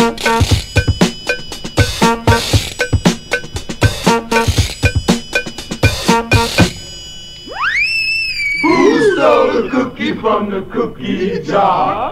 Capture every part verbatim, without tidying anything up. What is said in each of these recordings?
Who stole the cookie from the cookie jar?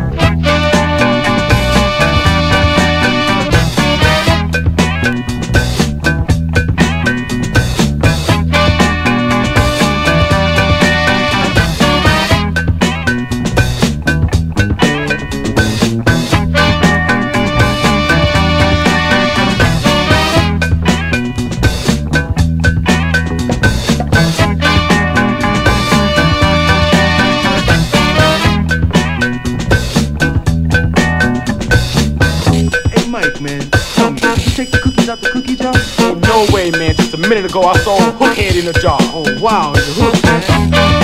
Man, tell me, did you take the cookies out the cookie jar? Oh, no way, man. Just a minute ago, I saw a hook head in a jar. Oh, wow, it's a hook, man.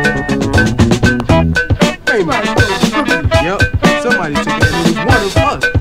Yep, somebody took it and it was one of us.